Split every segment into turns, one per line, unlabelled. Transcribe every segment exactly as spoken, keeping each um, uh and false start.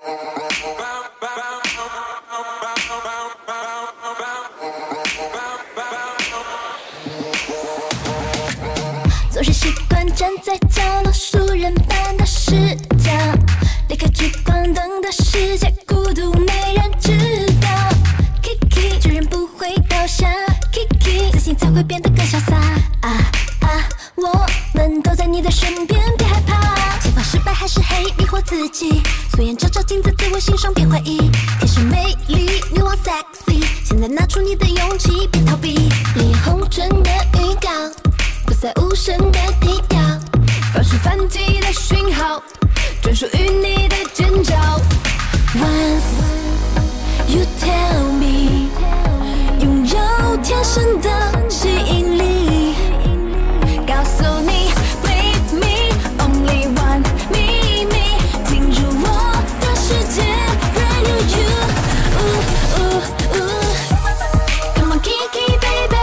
总是习惯站在角落，熟人般的视角，离开聚光灯的世界，孤独没人知道。Kiki， 巨人不会倒下 ，Kiki， 自信才会变得更潇洒。啊啊，我们都在你的身边，别害怕。前方失败还是黑，迷惑自己。素颜照照镜子，自我欣赏，别怀疑。天生魅力，女王 sexy， 现在拿出你的勇气，别逃避。脸红唇的预告。不再无声的低调，发出反击的讯号，专属于你的尖叫。Once you tell me， 拥有天生的吸引力，告诉你 with me only one 秘密，进入我的世界 brand new you。呜呜呜 Come on Kiki baby。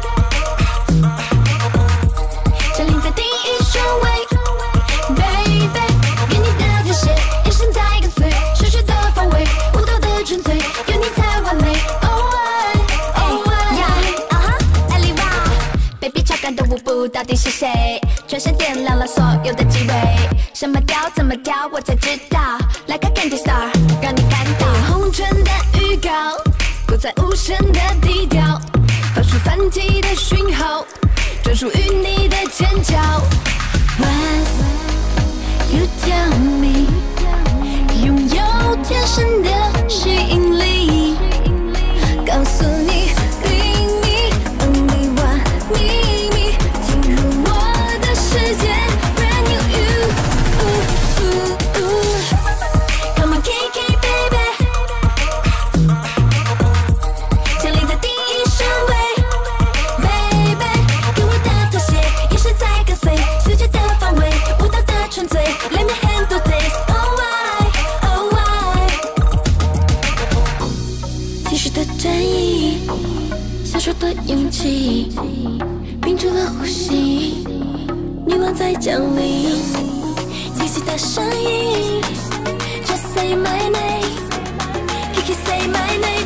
到底是谁？全身点亮了所有的机位，什么调怎么调，我才知道。来个 Candy Star， 让你看到红唇的预告，不再无声的低调，发出反击的讯号，专属于你的尖叫。Once you tell me， 拥有天生的吸引力，告诉你。的勇气，屏住了呼吸，女王在降临，清晰的声音 ，Just say my name， Kiki say my name。